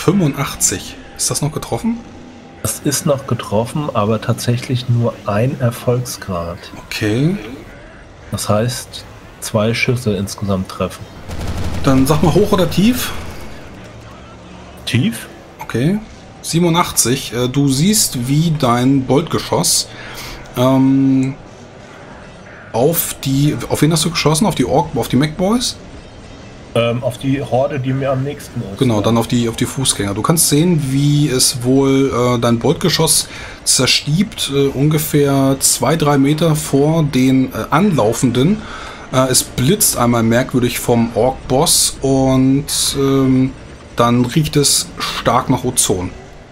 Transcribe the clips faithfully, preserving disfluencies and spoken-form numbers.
fünfundachtzig. Ist das noch getroffen? Das ist noch getroffen, aber tatsächlich nur ein Erfolgsgrad. Okay. Das heißt, zwei Schüsse insgesamt treffen. Dann sag mal hoch oder tief? Tief? Okay. siebenundachtzig. Äh, du siehst, wie dein Boltgeschoss ähm, auf die... Auf wen hast du geschossen? Auf die Ork, auf die Macboys? Ähm, auf die Horde, die mir am nächsten ist. Genau, dann auf die, auf die Fußgänger. Du kannst sehen, wie es wohl äh, dein Boltgeschoss zerstiebt, äh, ungefähr zwei, drei Meter vor den äh, Anlaufenden. Äh, es blitzt einmal merkwürdig vom Ork-Boss und ähm, dann riecht es stark nach Ozon.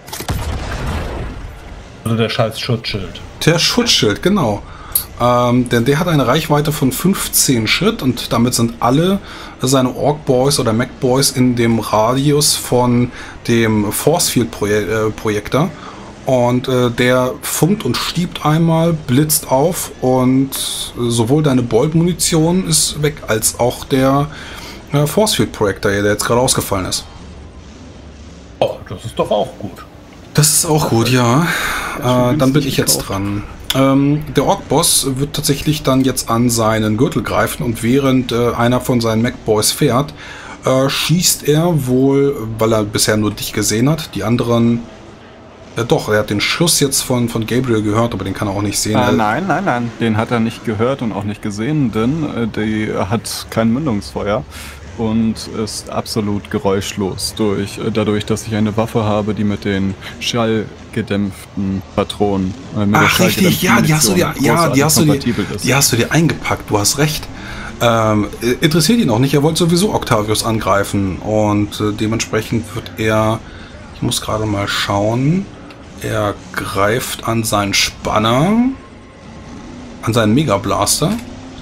Also der scheiß Schutzschild. Der Schutzschild, genau. Ähm, denn der hat eine Reichweite von fünfzehn Schritt und damit sind alle seine Ork-Boys oder Mac-Boys in dem Radius von dem Forcefield-Projektor. Und äh, der funkt und stiebt einmal, blitzt auf und sowohl deine Bolt-Munition ist weg, als auch der äh, Forcefield-Projektor, der jetzt gerade ausgefallen ist. Oh, das ist doch auch gut. Das ist auch gut, ja. Äh, dann bin ich jetzt dran. Ähm, der Ork-Boss wird tatsächlich dann jetzt an seinen Gürtel greifen und während äh, einer von seinen Mac-Boys fährt, äh, schießt er wohl, weil er bisher nur dich gesehen hat, die anderen... Äh, doch, er hat den Schuss jetzt von, von Gabriel gehört, aber den kann er auch nicht sehen. Äh, nein, nein, nein, den hat er nicht gehört und auch nicht gesehen, denn äh, die hat kein Mündungsfeuer und ist absolut geräuschlos durch, äh, dadurch, dass ich eine Waffe habe, die mit den schallgedämpften Patronen, äh, mit Ach, der richtig, ja, die hast du dir, ja, die hast du dir, die hast du dir eingepackt, du hast recht. Ähm, interessiert ihn auch nicht, er wollte sowieso Octavius angreifen und äh, dementsprechend wird er, ich muss gerade mal schauen, er greift an seinen Spanner, an seinen Megablaster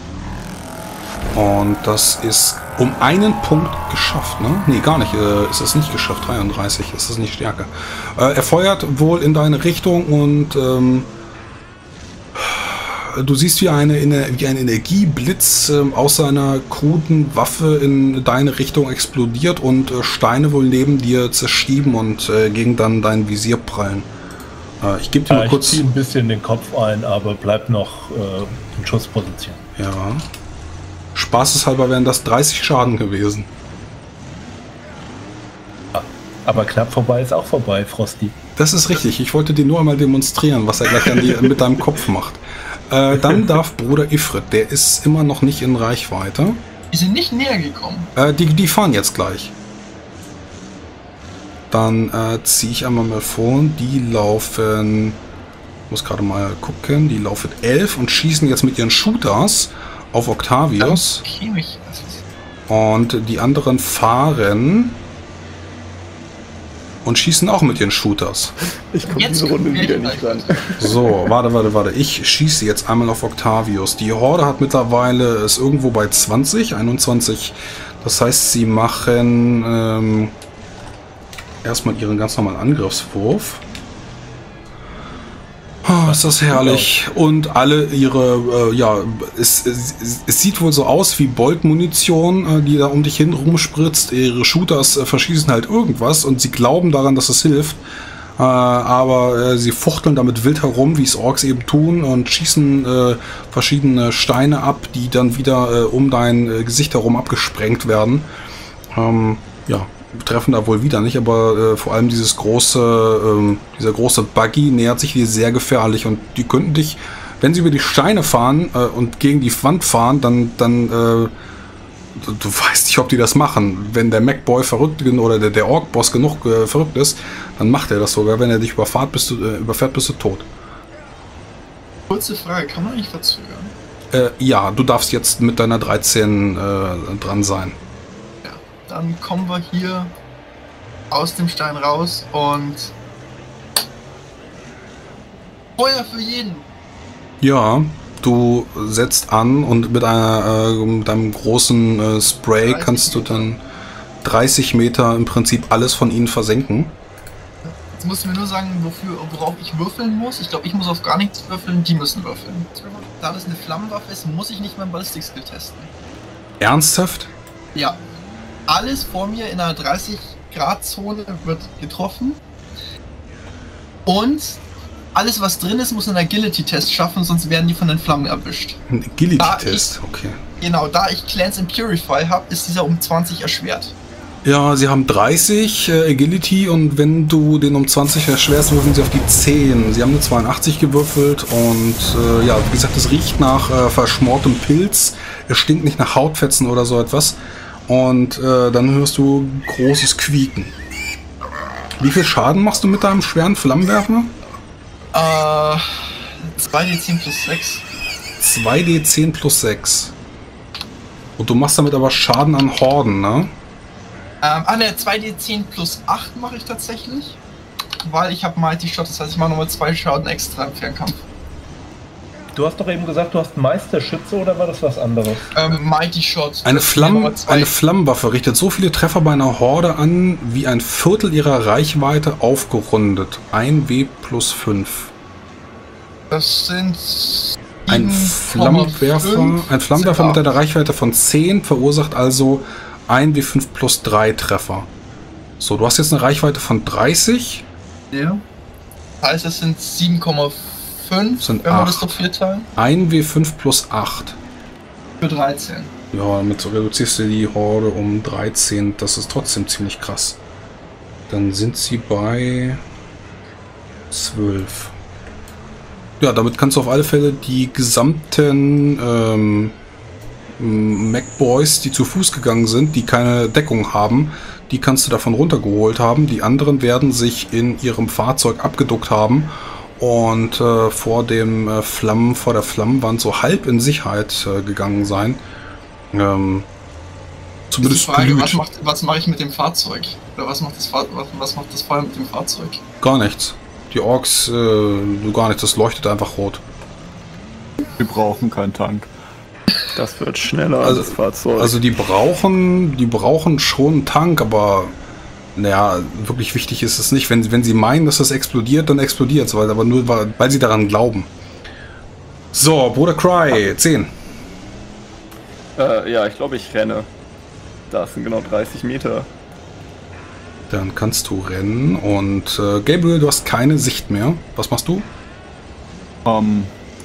und das ist um einen Punkt geschafft, ne? Nee, gar nicht, äh, ist es nicht geschafft, dreiunddreißig, ist es nicht stärker. Äh, er feuert wohl in deine Richtung und ähm, du siehst, wie, eine, wie ein Energieblitz äh, aus seiner kruden Waffe in deine Richtung explodiert und äh, Steine wohl neben dir zerschieben und äh, gegen dann dein Visier prallen. Äh, ich gebe dir ja, mal ich kurz... Ich ziehe ein bisschen den Kopf ein, aber bleib noch äh, in Schussposition. Ja. Spaßeshalber wären das dreißig Schaden gewesen. Aber knapp vorbei ist auch vorbei, Frosty. Das ist richtig. Ich wollte dir nur einmal demonstrieren, was er gleich an die, mit deinem Kopf macht. Äh, dann darf Bruder Ifrit, der ist immer noch nicht in Reichweite. Die sind nicht näher gekommen. Äh, die, die fahren jetzt gleich. Dann äh, ziehe ich einmal mal vor. Die laufen, muss gerade mal gucken, die laufen elf und schießen jetzt mit ihren Shooters auf Octavius. Und die anderen fahren und schießen auch mit ihren Shooters. Ich komme diese Runde wieder nicht ran. So, warte, warte, warte. Ich schieße jetzt einmal auf Octavius. Die Horde hat mittlerweile, ist irgendwo bei zwanzig, einundzwanzig. Das heißt, sie machen ähm, erstmal ihren ganz normalen Angriffswurf. Oh, ist das herrlich. Und alle ihre, äh, ja, es, es, es sieht wohl so aus wie Bolt-Munition, äh, die da um dich hin rumspritzt. Ihre Shooters äh, verschießen halt irgendwas und sie glauben daran, dass es hilft. Äh, aber äh, sie fuchteln damit wild herum, wie es Orks eben tun, und schießen äh, verschiedene Steine ab, die dann wieder äh, um dein äh, Gesicht herum abgesprengt werden. Ähm, ja. Treffen da wohl wieder nicht, aber äh, vor allem dieses große, ähm, dieser große Buggy nähert sich dir sehr gefährlich und die könnten dich, wenn sie über die Steine fahren äh, und gegen die Wand fahren, dann, dann äh, du, du weißt nicht, ob die das machen. Wenn der Macboy verrückt oder der, der Ork-Boss genug äh, verrückt ist, dann macht er das sogar. Wenn er dich überfährt, bist du, äh, überfährt, bist du tot. Kurze Frage, kann man nicht verzögern? Äh, ja, du darfst jetzt mit deiner dreizehn äh, dran sein. Dann kommen wir hier aus dem Stein raus und Feuer für jeden. Ja, du setzt an und mit einer äh, mit einem großen äh, Spray kannst du dann dreißig Meter im Prinzip alles von ihnen versenken. Jetzt musst du mir nur sagen, wofür, worauf ich würfeln muss. Ich glaube, ich muss auf gar nichts würfeln, die müssen würfeln. Da das eine Flammenwaffe ist, muss ich nicht mein Ballistik-Skill testen. Ernsthaft? Ja. Alles vor mir in einer dreißig Grad Zone wird getroffen. Und alles, was drin ist, muss einen Agility-Test schaffen, sonst werden die von den Flammen erwischt. Ein Agility-Test, okay. Genau, da ich Cleanse and Purify habe, ist dieser um zwanzig erschwert. Ja, sie haben dreißig äh, Agility und wenn du den um zwanzig erschwerst, würfeln sie auf die zehn. Sie haben eine zweiundachtzig gewürfelt und äh, ja, wie gesagt, es riecht nach äh, verschmortem Pilz. Es stinkt nicht nach Hautfetzen oder so etwas. Und äh, dann hörst du großes Quieken. Wie viel Schaden machst du mit deinem schweren Flammenwerfer? Äh, zwei D zehn plus sechs. zwei D zehn plus sechs. Und du machst damit aber Schaden an Horden, ne? Ähm, ah ne, zwei D zehn plus acht mache ich tatsächlich. Weil ich habe Mighty Shot, das heißt ich mache nochmal zwei Schaden extra im Fernkampf. Du hast doch eben gesagt, du hast Meisterschütze oder war das was anderes? Ähm, Mighty Shot. Eine, Flamm, eine Flammenwaffe richtet so viele Treffer bei einer Horde an, wie ein Viertel ihrer Reichweite aufgerundet. ein W plus fünf. Das sind... Ein Flammenwerfer, ein Flammenwerfer mit einer Reichweite von zehn verursacht also ein W fünf plus drei Treffer. So, du hast jetzt eine Reichweite von dreißig. Ja. Das heißt, es sind sieben Komma fünf, sind wenn wir acht. das durch vier teilen. ein W fünf plus acht. Für dreizehn. Ja, damit reduzierst du die Horde um dreizehn. Das ist trotzdem ziemlich krass. Dann sind sie bei zwölf. Ja, damit kannst du auf alle Fälle die gesamten ähm, Mac-Boys, die zu Fuß gegangen sind, die keine Deckung haben, die kannst du davon runtergeholt haben. Die anderen werden sich in ihrem Fahrzeug abgeduckt haben und äh, vor dem äh, Flammen, vor der Flammenwand so halb in Sicherheit äh, gegangen sein. Ähm, zumindest die Frage, blüht. was, macht, was mache ich mit dem Fahrzeug? Oder was macht das, Fahr was, was macht das Feuer mit dem Fahrzeug? Gar nichts. Die Orks, äh, gar nichts, das leuchtet einfach rot. Wir brauchen keinen Tank. Das wird schneller Also, als das Fahrzeug. also die brauchen, die brauchen schon einen Tank, aber naja, wirklich wichtig ist es nicht. Wenn, wenn sie meinen, dass das explodiert, dann explodiert es, weil, aber nur weil, weil sie daran glauben. So, Bruder Cry, zehn. Äh, ja, ich glaube, ich renne. Das sind genau dreißig Meter. Dann kannst du rennen und äh, Gabriel, du hast keine Sicht mehr. Was machst du? Ähm,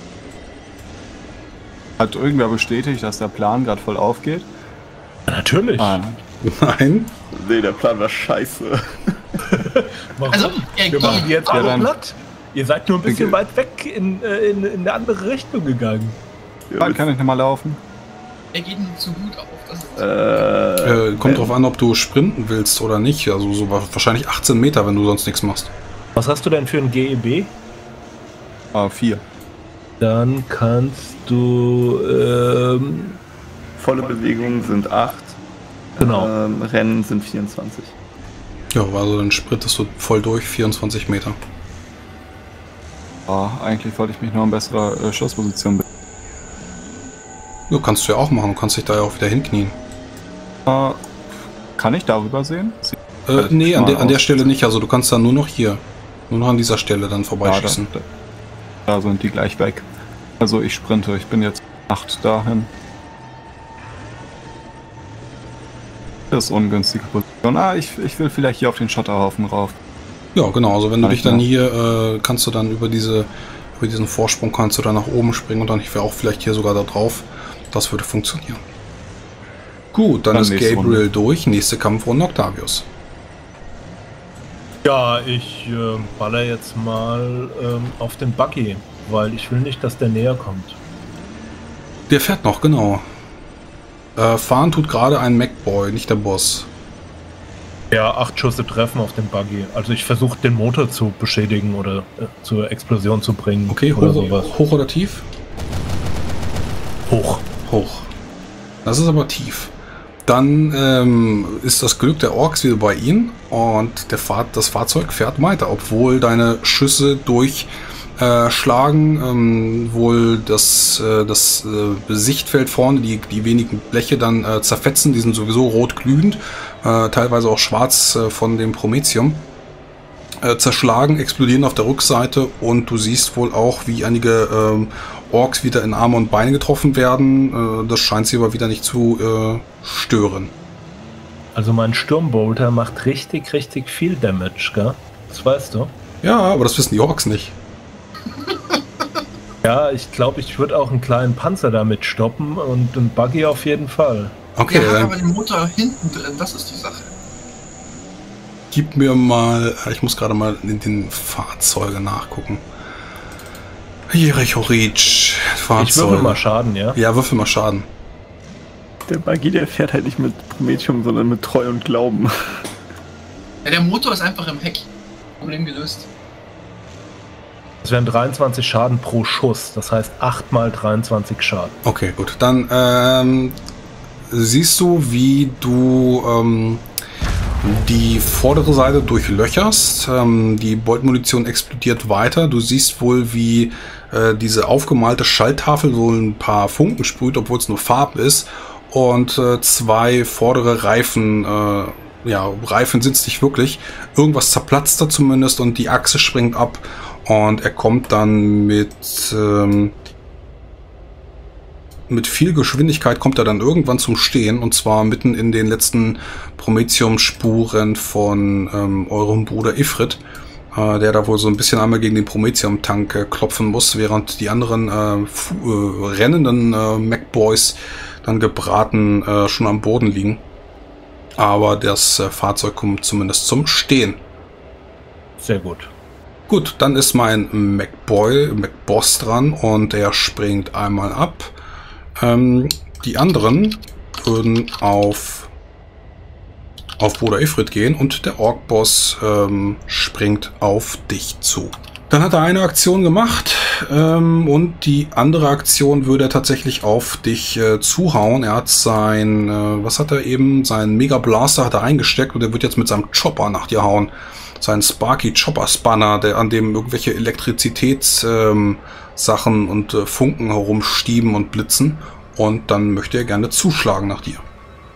hat irgendwer bestätigt, dass der Plan gerade voll aufgeht? Natürlich. Ah, Nein. Nee, der Plan war scheiße. Warum? Also, er Wir machen geht, die jetzt Ja, alle dann- platt. Ihr seid nur ein bisschen Okay. weit weg in, äh, in, in eine andere Richtung gegangen. Dann kann ich nicht mal laufen. er geht nur zu gut auf. Das ist Äh, Äh, kommt wenn- drauf an, ob du sprinten willst oder nicht. Also so wa- wahrscheinlich achtzehn Meter, wenn du sonst nichts machst. Was hast du denn für ein G E B? Ah, vier. Dann kannst du ähm, Volle Bewegungen sind acht. Genau. Ähm, Rennen sind vierundzwanzig. Ja, also dann sprintest du voll durch, vierundzwanzig Meter. Ah, eigentlich wollte ich mich nur in besserer äh, Schussposition be- Du kannst du ja auch machen, du kannst dich da ja auch wieder hinknien. äh, Kann ich darüber sehen? Sieht Äh, relativ nee, an, schmal der an der aus. Stelle nicht. Also du kannst dann nur noch hier, nur noch an dieser Stelle dann Ja, da, vorbeischießen. da, da sind die gleich weg. Also ich sprinte, ich bin jetzt acht dahin. Das ist ungünstige Position. Ah, ich, ich will vielleicht hier auf den Schotterhaufen rauf. Ja, genau. Also wenn du Kann dich ich dann machen. hier, äh, kannst du dann über diese, über diesen Vorsprung kannst du dann nach oben springen und dann ich wäre auch vielleicht hier sogar da drauf. Das würde funktionieren. Gut, dann, Dann ist nächste Gabriel Runde. durch. Nächste Kampfrunde Octavius. Ja, ich äh, baller jetzt mal ähm, auf den Buggy, weil ich will nicht, dass der näher kommt. Der fährt noch, genau. Äh, fahren tut gerade ein Macboy, nicht der Boss. Ja, acht Schüsse treffen auf den Buggy. Also ich versuche den Motor zu beschädigen oder äh, zur Explosion zu bringen. Okay, oder hoch, sowas. hoch oder tief? Hoch. Hoch. Das ist aber tief. Dann ähm, ist das Glück der Orks wieder bei ihnen und der Fahr das Fahrzeug fährt weiter, obwohl deine Schüsse durchschlagen, äh, ähm, wohl das, äh, das äh, Sichtfeld vorne, die, die wenigen Bleche dann äh, zerfetzen, die sind sowieso rot glühend, äh, teilweise auch schwarz äh, von dem Prometheum. Äh, zerschlagen, explodieren auf der Rückseite und du siehst wohl auch, wie einige ähm, Orks wieder in Arme und Beine getroffen werden. Äh, das scheint sie aber wieder nicht zu äh, stören. Also mein Sturmbolter macht richtig, richtig viel Damage, gell? Das weißt du. Ja, aber das wissen die Orks nicht. Ja, ich glaube, ich würde auch einen kleinen Panzer damit stoppen und einen Buggy auf jeden Fall. Okay, Der hat dann aber den Motor hinten drin, das ist die Sache. gib mir mal, ich muss gerade mal in den Fahrzeuge nachgucken. Jericho Reach, Fahrzeuge. Ich würfel mal Schaden, ja? Ja, würfel mal Schaden. Der Buggy, der fährt halt nicht mit Prometheum, sondern mit Treu und Glauben. Ja, der Motor ist einfach im Heck. Problem gelöst. Das wären dreiundzwanzig Schaden pro Schuss. Das heißt acht mal dreiundzwanzig Schaden. Okay, gut. Dann ähm, siehst du, wie du ähm, die vordere Seite durchlöcherst. Ähm, die Boltmunition explodiert weiter. Du siehst wohl, wie äh, diese aufgemalte Schalltafel so ein paar Funken sprüht, obwohl es nur Farbe ist. Und äh, zwei vordere Reifen, äh, ja, Reifen sind es nicht wirklich. Irgendwas zerplatzt da zumindest und die Achse springt ab. Und er kommt dann mit, ähm, mit viel Geschwindigkeit kommt er dann irgendwann zum Stehen. Und zwar mitten in den letzten Prometheum-Spuren von ähm, eurem Bruder Ifrit. Äh, der da wohl so ein bisschen einmal gegen den Prometheum-Tank äh, klopfen muss, während die anderen äh, äh, rennenden äh, Mac-Boys dann gebraten äh, schon am Boden liegen. Aber das äh, Fahrzeug kommt zumindest zum Stehen. Sehr gut. Gut, dann ist mein MacBoy, MacBoss dran und er springt einmal ab. Ähm, die anderen würden auf, auf Bruder Ifrit gehen und der Ork-Boss ähm, springt auf dich zu. Dann hat er eine Aktion gemacht ähm, und die andere Aktion würde er tatsächlich auf dich äh, zuhauen. Er hat sein, äh, was hat er eben, seinen Mega Blaster hat er eingesteckt und er wird jetzt mit seinem Chopper nach dir hauen. Sein Sparky Chopper Spanner, der an dem irgendwelche Elektrizitätssachen ähm, und äh, Funken herumstieben und blitzen. Und dann möchte er gerne zuschlagen nach dir.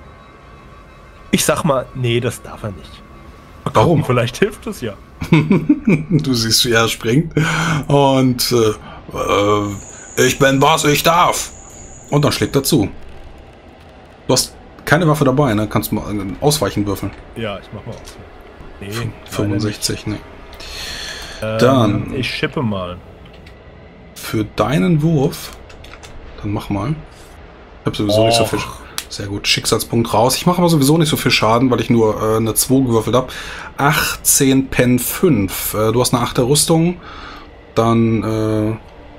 Ich sag mal, nee, das darf er nicht. Warum? Vielleicht hilft es ja. Du siehst, wie er springt. Und äh, äh, ich bin Boss, ich darf. Und dann schlägt er zu. Du hast keine Waffe dabei, ne? Kannst du mal ausweichen würfeln. Ja, ich mach mal aus. Nee, fünfundsechzig, ne. Ähm, Dann. Ich schippe mal. Für deinen Wurf. Dann mach mal. Ich hab sowieso Och. nicht so viel. Sehr gut. Schicksalspunkt raus. Ich mache aber sowieso nicht so viel Schaden, weil ich nur äh, eine zwei gewürfelt habe. achtzehn Pen fünf. Äh, du hast eine achte Rüstung. Dann äh,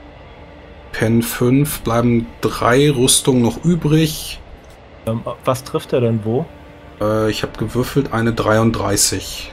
Pen fünf. Bleiben drei Rüstungen noch übrig. Ähm, was trifft er denn wo? Äh, ich habe gewürfelt eine dreiunddreißig.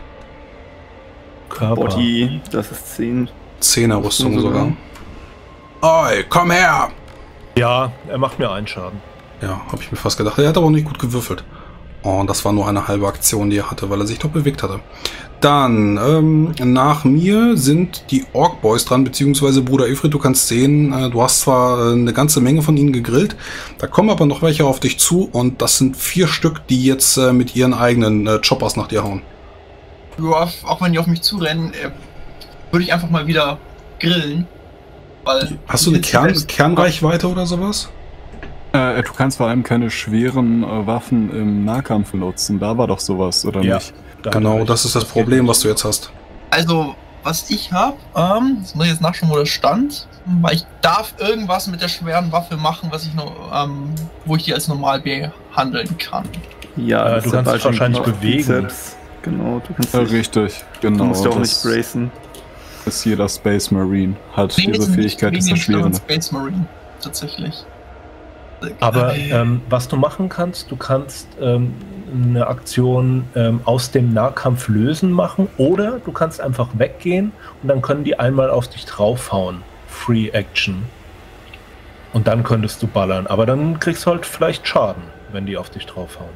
Körper. Body, das ist zehn. zehner Rüstung sogar. sogar. Oi, komm her! Ja, er macht mir einen Schaden. Ja, habe ich mir fast gedacht. Er hat aber auch nicht gut gewürfelt. Oh, und das war nur eine halbe Aktion, die er hatte, weil er sich doch bewegt hatte. Dann, ähm, nach mir sind die Ork Boys dran, beziehungsweise Bruder Ifrit, du kannst sehen, äh, du hast zwar äh, eine ganze Menge von ihnen gegrillt, da kommen aber noch welche auf dich zu und das sind vier Stück, die jetzt äh, mit ihren eigenen äh, Choppers nach dir hauen. Ja, auch wenn die auf mich zurennen, äh, würde ich einfach mal wieder grillen. Weil Hast du eine Kern Kernreichweite oder sowas? Äh, du kannst vor allem keine schweren äh, Waffen im Nahkampf benutzen. Da war doch sowas, oder Ja. nicht? Da Genau, hat er das recht. ist das geht Problem, nicht. was du jetzt hast. Also, was ich habe, ähm, das muss ich jetzt nachschauen, wo das stand, weil ich darf irgendwas mit der schweren Waffe machen, was ich noch, ähm, wo ich die als normal behandeln kann. Ja, Äh, das du ist der kannst dich Ball wahrscheinlich schon auf bewegen. Bizeps. Genau, du kannst Äh, dich, richtig, du genau. musst ja auch nicht Das bracen. ist jeder Space Marine, hat Nee, diese jetzt nicht Fähigkeit wegen des dem Standard Erschwerenden. Space Marine, tatsächlich. Aber Äh, ähm, was du machen kannst, du kannst ähm, eine Aktion ähm, aus dem Nahkampf lösen machen oder du kannst einfach weggehen und dann können die einmal auf dich draufhauen. Free Action. Und dann könntest du ballern. Aber dann kriegst du halt vielleicht Schaden, wenn die auf dich draufhauen.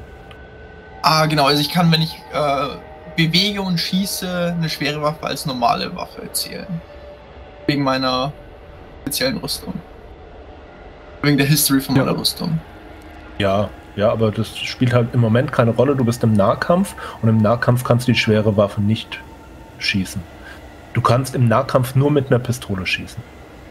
Ah, genau, also ich kann, wenn ich äh, bewege und schieße, eine schwere Waffe als normale Waffe zählen. Wegen meiner speziellen Rüstung. Wegen der History von Ja. meiner Rüstung. Ja, ja, aber das spielt halt im Moment keine Rolle. Du bist im Nahkampf und im Nahkampf kannst du die schwere Waffe nicht schießen. Du kannst im Nahkampf nur mit einer Pistole schießen.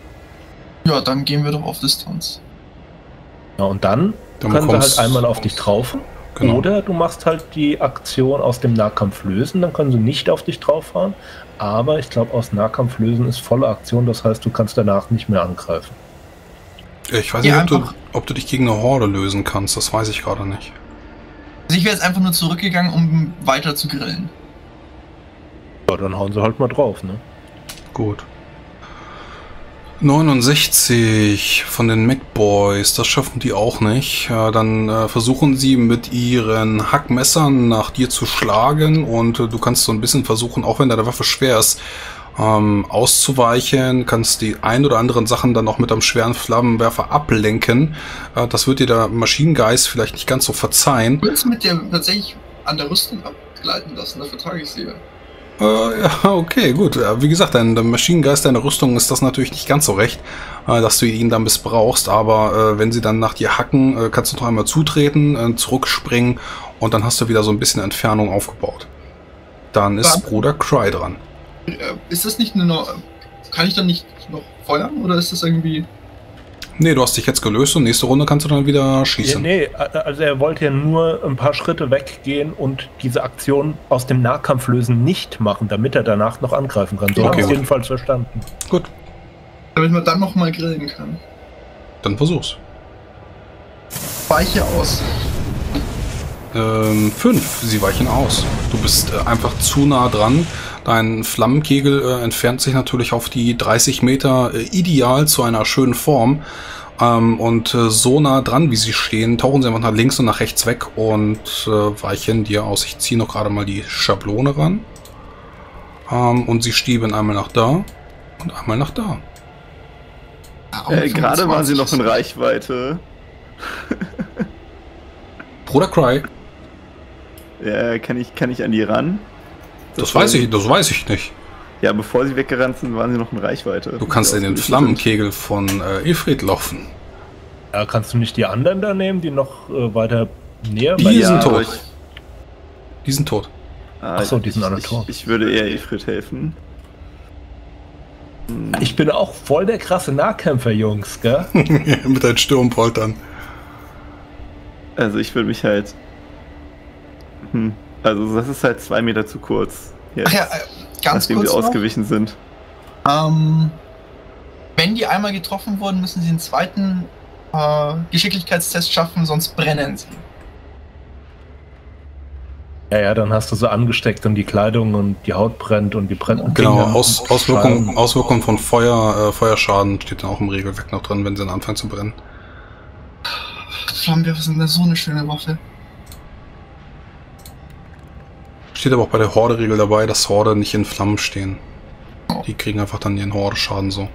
Ja, dann gehen wir doch auf Distanz. Ja, und dann Dann können wir bekommst- halt einmal auf dich drauf. Genau. Oder du machst halt die Aktion aus dem Nahkampf lösen, dann können sie nicht auf dich drauffahren. Aber ich glaube, aus Nahkampf lösen ist volle Aktion, das heißt, du kannst danach nicht mehr angreifen. Ich weiß Ja, nicht, ob du, einfach- ob du dich gegen eine Horde lösen kannst, das weiß ich gerade nicht. Also ich wäre jetzt einfach nur zurückgegangen, um weiter zu grillen. Ja, dann hauen sie halt mal drauf, ne? Gut. neunundsechzig von den MacBoys, das schaffen die auch nicht. Ja, dann äh, versuchen sie mit ihren Hackmessern nach dir zu schlagen und äh, du kannst so ein bisschen versuchen, auch wenn deine Waffe schwer ist, ähm, auszuweichen, kannst die ein oder anderen Sachen dann auch mit einem schweren Flammenwerfer ablenken. Äh, das wird dir der Maschinengeist vielleicht nicht ganz so verzeihen. Ich würde es mit dir tatsächlich an der Rüstung abgleiten lassen, dafür trage ich sie ja. Äh, ja, okay, gut. Wie gesagt, dein Maschinengeist deiner Rüstung ist das natürlich nicht ganz so recht, äh, dass du ihn dann missbrauchst, aber äh, wenn sie dann nach dir hacken, äh, kannst du noch einmal zutreten, äh, zurückspringen und dann hast du wieder so ein bisschen Entfernung aufgebaut. Dann ist Dann- Bruder Cry dran. Äh, Ist das nicht nur... Kann ich dann nicht noch feuern oder ist das irgendwie... Nee, du hast dich jetzt gelöst und nächste Runde kannst du dann wieder Ja, schießen. nee, also er wollte ja nur ein paar Schritte weggehen und diese Aktion aus dem Nahkampf lösen nicht machen, damit er danach noch angreifen kann. So Okay, habe ich es gut. jedenfalls verstanden. Gut, Damit man dann nochmal grillen kann. dann versuch's. Weiche aus. Ähm, fünf, sie weichen aus. Du bist äh, einfach zu nah dran. Dein Flammenkegel äh, entfernt sich natürlich auf die dreißig Meter äh, ideal zu einer schönen Form. Ähm, und äh, so nah dran, wie sie stehen, tauchen sie einfach nach links und nach rechts weg und äh, weichen dir aus. Ich ziehe noch gerade mal die Schablone ran. Ähm, und sie stieben einmal nach da und einmal nach da. Äh, Gerade waren sie noch in Reichweite. Bruder Cry, Ja, kann ich, kann ich an die ran? das weiß ich, das weiß ich nicht. Ja, bevor sie weggerannt sind, waren sie noch in Reichweite. Du kannst in den Ausgewichen Flammenkegel von äh, Efred laufen. Ja, kannst du nicht die anderen da nehmen, die noch äh, weiter näher Die bei sind dir- ja, tot. aber ich- Die sind tot. Ah, Ach so, die sind ich- alle ich, tot. Ich würde eher Ifrit helfen. Hm, Ich bin auch voll der krasse Nahkämpfer, Jungs, gell? Mit deinen Sturmpoltern. Also ich würde mich halt... Hm, also das ist halt zwei Meter zu kurz. Jetzt, Ach ja, äh, ganz nachdem kurz wir noch. ausgewichen sind. Ähm, wenn die einmal getroffen wurden, müssen sie einen zweiten äh, Geschicklichkeitstest schaffen, sonst brennen sie. Ja, ja, dann hast du sie angesteckt und die Kleidung und die Haut brennt und die brennenden Genau, Finger Aus, und Auswirkungen Schalen. Auswirkung von Feuer, äh, Feuerschaden steht dann auch im Regelwerk noch drin, wenn sie dann anfangen zu brennen. Flammenwerfer sind da so eine schöne Waffe. Steht aber auch bei der Horde-Regel dabei, dass Horde nicht in Flammen stehen. Die kriegen einfach dann ihren Horde-Schaden so.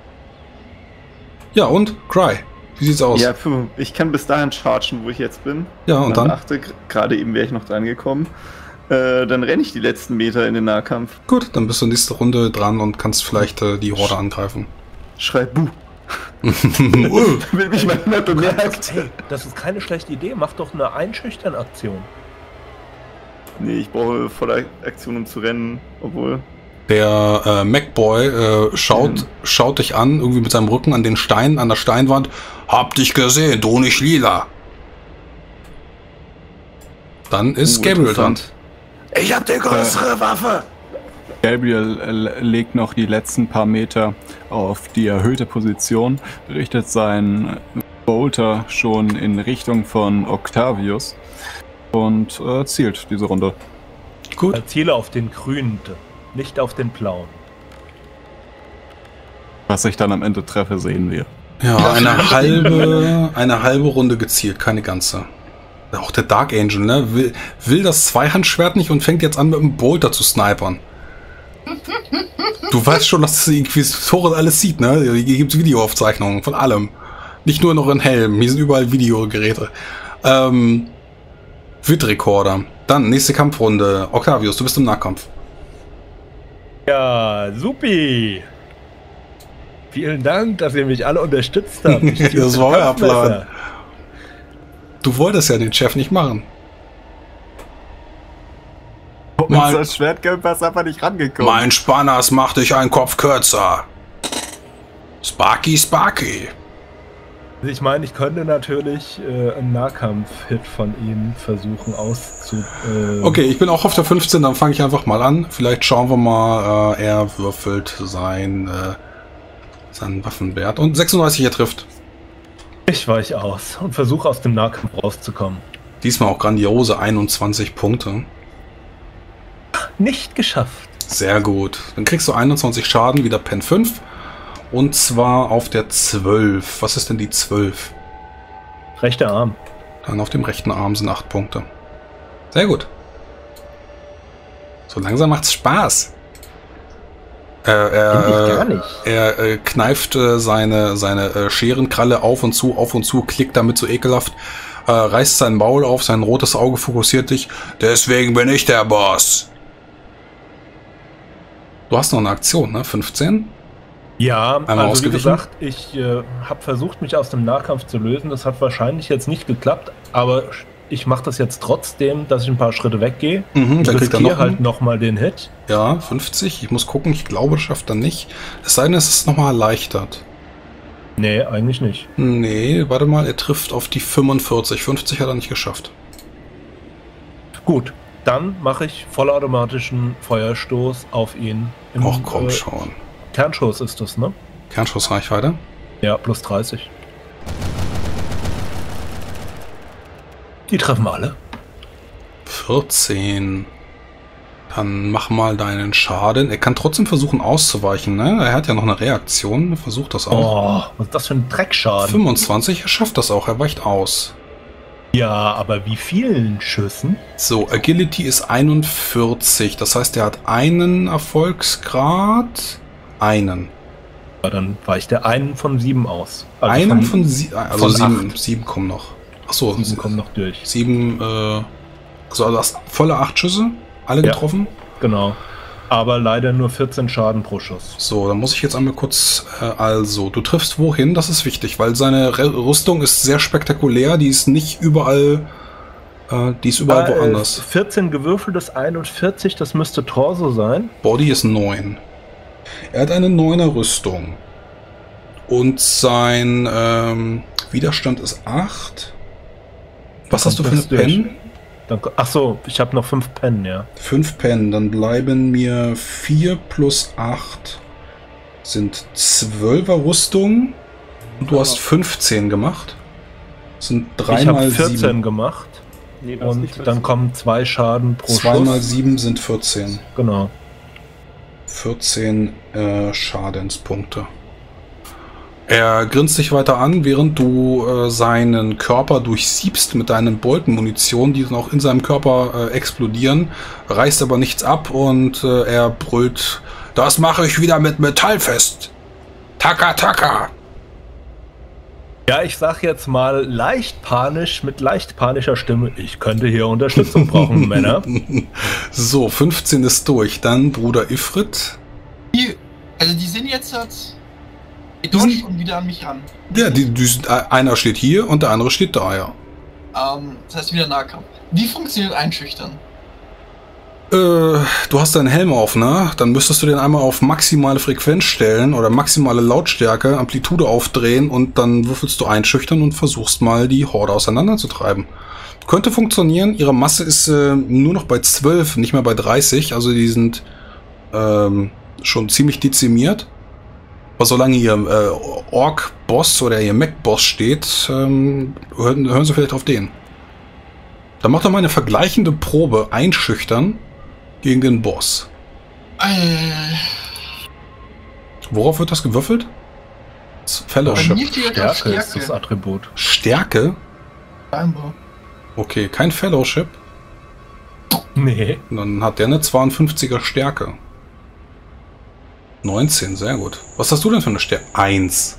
Ja, und? Cry. Wie sieht's aus? Ja, puh, ich kann bis dahin chargen, wo ich jetzt bin. Ja, und dann? Achte, gr- gerade eben wäre ich noch dran gekommen. Äh, dann renne ich die letzten Meter in den Nahkampf. Gut, dann bist du nächste Runde dran und kannst vielleicht äh, die Horde angreifen. Schrei Buh. Will mich mal jemand bemerkt. Hey, das ist keine schlechte Idee. Mach doch eine Einschüchtern-Aktion. Nee, ich brauche volle Aktion, um zu rennen. Obwohl. Der äh, MacBoy äh, schaut, Mhm. schaut dich an, irgendwie mit seinem Rücken an den Stein, an der Steinwand. Hab dich gesehen, du nicht lila. Dann ist Uh, Gabriel dran. interessant. Ich hab die größere Waffe! Gabriel äh, legt noch die letzten paar Meter auf die erhöhte Position, richtet seinen Bolter schon in Richtung von Octavius und äh, zielt diese Runde. Gut. Ziele auf den grünen, nicht auf den blauen. Was ich dann am Ende treffe, sehen wir. Ja, eine halbe, eine halbe Runde gezielt, keine ganze. Auch der Dark Angel, ne? Will, will das Zweihandschwert nicht und fängt jetzt an mit dem Bolter zu snipern. Du weißt schon, dass die Inquisitorin alles sieht, ne? Hier gibt's Videoaufzeichnungen von allem. Nicht nur noch in Helm, hier sind überall Videogeräte. Ähm, Wit-Rekorder. Dann, nächste Kampfrunde. Octavius, du bist im Nahkampf. Ja, supi. Vielen Dank, dass ihr mich alle unterstützt habt. Ich ziehe Das das war euer Kampfmesser. Plan. Du wolltest ja den Chef nicht machen. Mein- Unser Schwertgeld ist einfach nicht rangekommen. Mein Spanners macht dich einen Kopf kürzer. Sparky, Sparky. Ich meine, ich könnte natürlich äh, einen Nahkampf-Hit von ihm versuchen auszu... Äh Okay, ich bin auch auf der fünfzehn, dann fange ich einfach mal an. Vielleicht schauen wir mal, äh, er würfelt sein, äh, seinen Waffenwert. Und sechsunddreißig, er trifft. Ich weiche aus und versuche aus dem Nahkampf rauszukommen. Diesmal auch grandiose einundzwanzig Punkte. Nicht geschafft. Sehr gut. Dann kriegst du einundzwanzig Schaden, wieder Pen fünf. Und zwar auf der zwölf. Was ist denn die zwölf? Rechter Arm. Dann auf dem rechten Arm sind acht Punkte. Sehr gut. So langsam macht's Spaß. Äh, er, ich gar nicht. er äh, kneift äh, seine, seine äh, Scherenkralle auf und zu, auf und zu, klickt damit so ekelhaft, äh, reißt sein Maul auf, sein rotes Auge fokussiert dich. Deswegen bin ich der Boss. Du hast noch eine Aktion, ne? fünfzehn? Ja, Einmal also wie ausgewichen? gesagt, ich äh, habe versucht, mich aus dem Nahkampf zu lösen. Das hat wahrscheinlich jetzt nicht geklappt, aber ich mache das jetzt trotzdem, dass ich ein paar Schritte weggehe. Mhm, Ich dann kriegt er riskiere noch halt einen. nochmal den Hit. Ja, fünfzig. Ich muss gucken, ich glaube, schafft er nicht. Es sei denn, es ist nochmal erleichtert. Nee, eigentlich nicht. Nee, warte mal, er trifft auf die fünfundvierzig. fünfzig hat er nicht geschafft. Gut, dann mache ich vollautomatischen Feuerstoß auf ihn. Im, Och, komm äh, schon. Kernschuss ist das, ne? Kernschussreichweite. Ja, plus dreißig. Die treffen alle. vierzehn. Dann mach mal deinen Schaden. Er kann trotzdem versuchen auszuweichen, ne? Er hat ja noch eine Reaktion. Versucht das auch. Oh, was ist das für ein Dreckschaden? fünfundzwanzig, er schafft das auch. Er weicht aus. Ja, aber wie vielen Schüssen? So, Agility ist einundvierzig. Das heißt, er hat einen Erfolgsgrad. Einen. Ja, dann weicht der einen von sieben aus. Also einen von, sie also von sieben, acht. sieben kommen noch. Achso, Sieben kommen noch durch. sieben, äh, also du hast volle acht Schüsse, alle Ja. getroffen. Genau. Aber leider nur vierzehn Schaden pro Schuss. So, dann muss ich jetzt einmal kurz, äh, also, du triffst wohin, das ist wichtig, weil seine Re Rüstung ist sehr spektakulär, die ist nicht überall, äh, die ist überall Äh, woanders. vierzehn gewürfeltes einundvierzig, das müsste Torso sein. Body ist neun. Er hat eine neuner Rüstung. Und sein ähm, Widerstand ist acht. Was hast du für eine das durch. Pen? Dann, ach so, ich habe noch fünf Pen, ja. fünf Pen, dann bleiben mir vier plus acht sind zwölfer Rüstung. Und du hast fünfzehn gemacht. Das sind drei Ich habe mal vierzehn sieben. gemacht. Nee, du hast nicht Und dann kommen zwei Schaden pro zwei mal Schuss. sieben sind vierzehn. Genau. vierzehn äh, Schadenspunkte. Er grinst dich weiter an, während du äh, seinen Körper durchsiebst mit deinen Boltenmunition, die dann auch in seinem Körper äh, explodieren, reißt aber nichts ab und äh, er brüllt: Das mache ich wieder mit Metall fest. Taka taka. Ja, ich sag jetzt mal leicht panisch, mit leicht panischer Stimme, ich könnte hier Unterstützung brauchen, Männer. So, fünfzehn ist durch. Dann Bruder Ifrit. Die, also die sind jetzt halt Die gedodged sind- und wieder an mich ran. Ja, die, die, sind- äh, einer steht hier und der andere steht da, ja. Ähm, das heißt wieder Nahkampf. Wie funktioniert Einschüchtern? Äh, du hast deinen Helm auf, ne? Dann müsstest du den einmal auf maximale Frequenz stellen oder maximale Lautstärke, Amplitude aufdrehen und dann würfelst du einschüchtern und versuchst mal die Horde auseinanderzutreiben. Könnte funktionieren. Ihre Masse ist äh, nur noch bei zwölf, nicht mehr bei dreißig. Also die sind ähm, schon ziemlich dezimiert. Aber solange ihr äh, Ork-Boss oder ihr Mech-Boss steht, ähm, hören, hören sie vielleicht auf den. Dann macht doch mal eine vergleichende Probe einschüchtern gegen den Boss. Äh, Worauf wird das gewürfelt? Das bei Fellowship. mir steht etwas Stärke ist das Stärke. Attribut. Stärke? Scheinbar. Okay, kein Fellowship. Nee. Dann hat der eine zweiundfünfziger Stärke. neunzehn, sehr gut. Was hast du denn für eine Stärke? eins.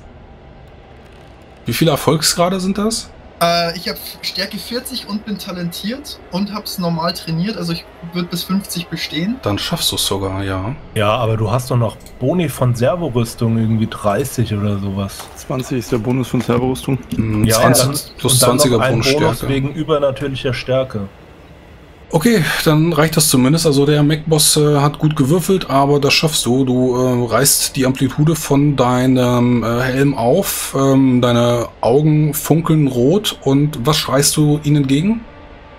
Wie viele Erfolgsgrade sind das? Äh, ich habe Stärke vierzig und bin talentiert und hab's normal trainiert, also ich würde bis fünfzig bestehen. Dann schaffst du es sogar, ja. Ja, aber du hast doch noch Boni von Servorüstung, irgendwie dreißig oder sowas. zwanzig ist der Bonus von Servorüstung. Hm, Ja, zwanzig und dann, plus und dann zwanziger noch ein Bonus Bonusstärke. wegen übernatürlicher Stärke. Okay, dann reicht das zumindest. Also der Mech-Boss äh, hat gut gewürfelt, aber das schaffst du. Du äh, reißt die Amplitude von deinem äh, Helm auf, ähm, deine Augen funkeln rot und was schreist du ihnen entgegen?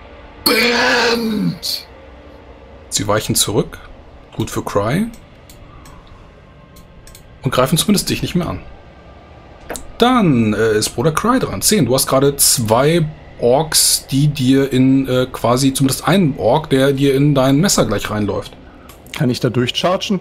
Brennt! Sie weichen zurück. Gut für Cry. Und greifen zumindest dich nicht mehr an. Dann äh, ist Bruder Cry dran. zehn. Du hast gerade zwei Orks, die dir in äh, quasi, zumindest einen Ork, der dir in dein Messer gleich reinläuft. Kann ich da durchchargen?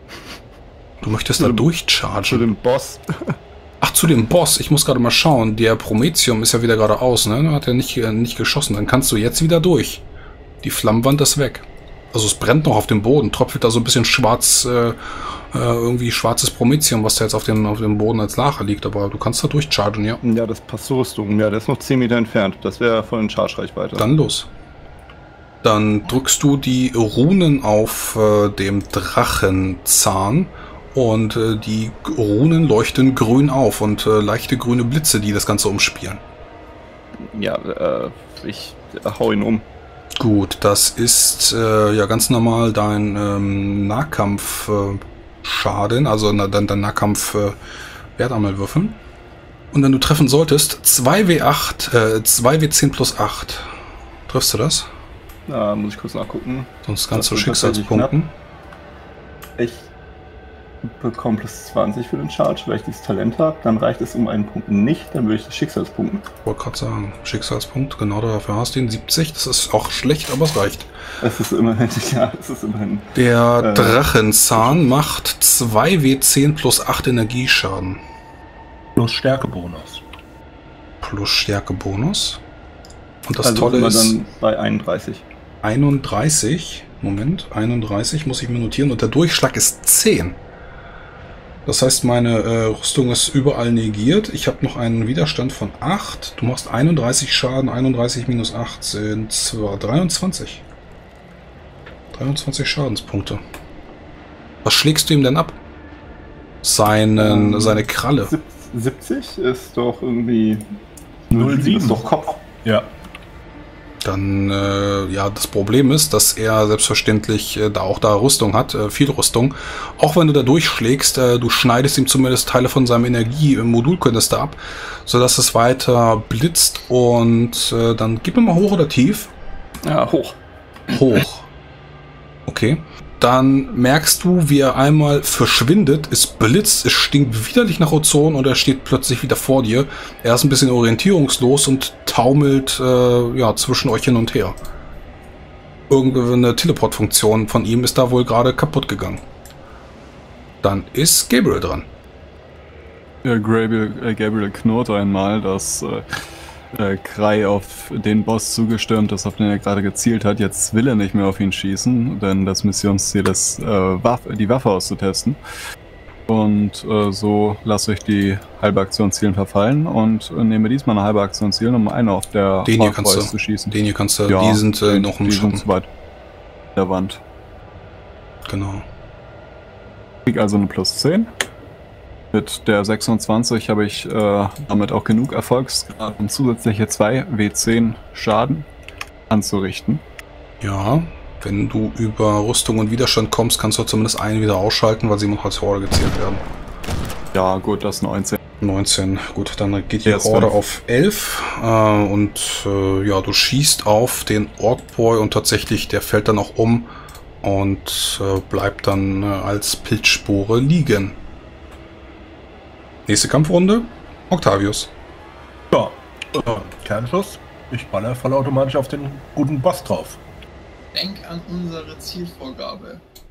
Du möchtest Zu da dem- Zu durchchargen. dem Boss. Ach, zu dem Boss. Ich muss gerade mal schauen. Der Prometheum ist ja wieder geradeaus, ne? Hat er nicht, äh, nicht geschossen. Dann kannst du jetzt wieder durch. Die Flammenwand ist weg. Also es brennt noch auf dem Boden. Tröpfelt da so ein bisschen schwarz, äh, äh, irgendwie schwarzes Prometheum, was da jetzt auf dem, auf dem Boden als Lache liegt. Aber du kannst da durchchargen, ja. Ja, das passt zur Rüstung. Ja, der ist noch zehn Meter entfernt. Das wäre voll in Charge-Reichweite. Dann los. Dann drückst du die Runen auf äh, dem Drachenzahn und äh, die Runen leuchten grün auf und äh, leichte grüne Blitze, die das Ganze umspielen. Ja, äh, ich hau ihn um. Gut, das ist äh, ja ganz normal dein ähm, Nahkampf-Schaden, äh, Schaden, also na, dein, dein Nahkampf äh, Wert einmal würfeln. Und wenn du treffen solltest, zwei W acht, äh, zwei W zehn plus acht. Triffst du das? Da muss ich kurz nachgucken. Sonst kannst du Das sind tatsächlich Schicksalspunkten. Ich bekomme plus zwanzig für den Charge, weil ich dieses Talent habe. Dann reicht es um einen Punkt nicht, dann würde ich das Schicksalspunkten. Ich wollte gerade sagen, Schicksalspunkt, genau dafür hast du ihn. siebzig, das ist auch schlecht, aber es reicht. Es ist immerhin, ja, es ist immerhin. Der Äh. Drachenzahn macht zwei W zehn plus acht Energieschaden. Plus Stärkebonus. Plus Stärkebonus. Und das Also Tolle sind wir ist, dann bei einunddreißig. einunddreißig, Moment, einunddreißig muss ich mir notieren und der Durchschlag ist zehn. Das heißt, meine äh, Rüstung ist überall negiert. Ich habe noch einen Widerstand von acht. Du machst einunddreißig Schaden, einunddreißig minus acht sind zwar dreiundzwanzig. dreiundzwanzig Schadenspunkte. Was schlägst du ihm denn ab? Seinen, Ähm, seine Kralle. sieb- siebzig ist doch irgendwie. null Komma sieben. Ist doch Kopf. Ja. Dann, äh, ja, das Problem ist, dass er selbstverständlich äh, da auch da Rüstung hat, äh, viel Rüstung. Auch wenn du da durchschlägst, äh, du schneidest ihm zumindest Teile von seinem Energiemodulkanister ab, sodass es weiter blitzt und äh, dann gib mir mal hoch oder tief. Ja, hoch. Hoch. Okay. Dann merkst du, wie er einmal verschwindet, es blitzt, es stinkt widerlich nach Ozon und er steht plötzlich wieder vor dir. Er ist ein bisschen orientierungslos und taumelt äh, ja, zwischen euch hin und her. Irgendeine Teleportfunktion von ihm ist da wohl gerade kaputt gegangen. Dann ist Gabriel dran. Ja, Gabriel, äh, Gabriel knurrt einmal, dass äh, äh, Cry auf den Boss zugestürmt ist, auf den er gerade gezielt hat. Jetzt will er nicht mehr auf ihn schießen, denn das Missionsziel ist, äh, Waff die Waffe auszutesten. Und äh, so lasse ich die halbe Aktion zielen verfallen und äh, nehme diesmal eine halbe Aktion zielen, um einen auf der Den hier Ork kannst du, zu schießen. den hier kannst du, Ja, die sind äh, die- noch im die Schatten. sind zu weit der Wand. Genau. Ich krieg also eine plus zehn. Mit der sechsundzwanzig habe ich äh, damit auch genug Erfolgsgrad, um zusätzliche zwei W zehn Schaden anzurichten. Ja, wenn du über Rüstung und Widerstand kommst, kannst du zumindest einen wieder ausschalten, weil sie noch als Horde gezählt werden. Ja, gut, das ist neunzehn. neunzehn, gut, dann geht die Jetzt Horde fünf. auf elf äh, und äh, ja, du schießt auf den Orkboy und tatsächlich, der fällt dann auch um und äh, bleibt dann äh, als Pilzspore liegen. Nächste Kampfrunde, Octavius. Ja. Äh, Kernschuss. Ich baller vollautomatisch auf den guten Boss drauf. Denk an unsere Zielvorgabe.